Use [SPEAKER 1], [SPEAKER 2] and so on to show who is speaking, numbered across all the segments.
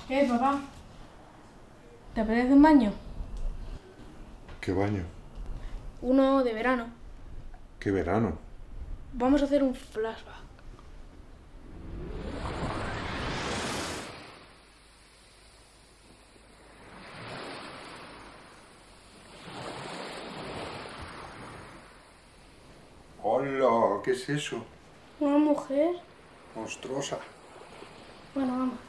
[SPEAKER 1] Papá, ¿te apetece un baño?
[SPEAKER 2] ¿Qué baño?
[SPEAKER 1] Uno de verano.
[SPEAKER 2] ¿Qué verano?
[SPEAKER 1] Vamos a hacer un flashback.
[SPEAKER 2] ¡Hola! ¿Qué es eso?
[SPEAKER 1] ¿Una mujer?
[SPEAKER 2] Monstruosa.
[SPEAKER 1] Bueno, vamos.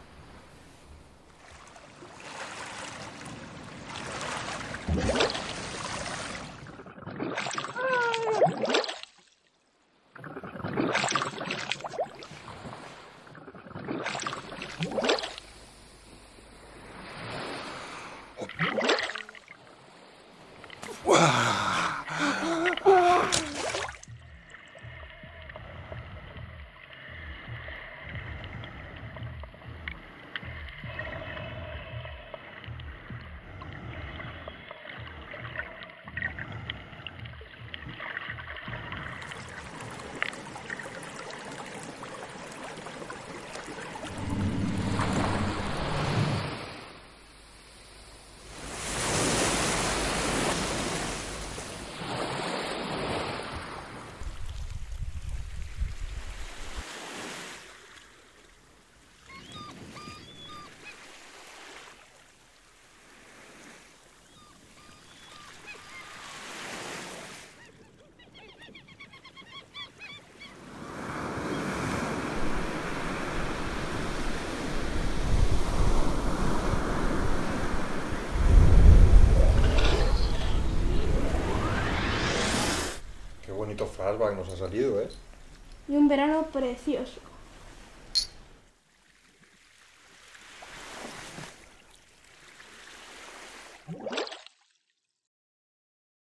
[SPEAKER 2] Qué bonito flashback nos ha salido, ¿eh?
[SPEAKER 1] Y un verano precioso.